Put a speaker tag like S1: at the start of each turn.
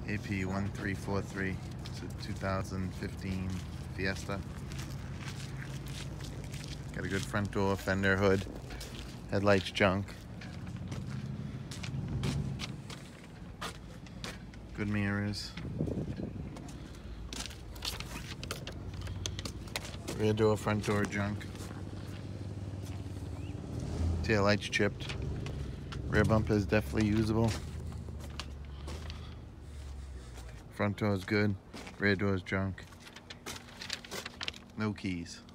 S1: Ap1343. It's a 2015 Fiesta. Got a good front door, fender, hood, headlights junk. Good mirrors. Rear door, front door junk. Tail lights chipped. Rear bumper is definitely usable. Front door is good. Rear door is junk. No keys.